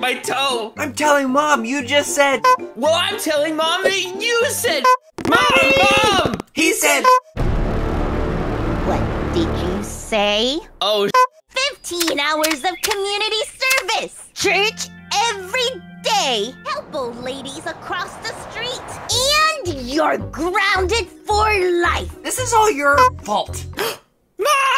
My toe. I'm telling Mom, you just said. Well, I'm telling Mom that you said. Mom! He said. What did you say? Oh, 15 hours of community service. Church every day. Help old ladies across the street. And you're grounded for life. This is all your fault. Mom!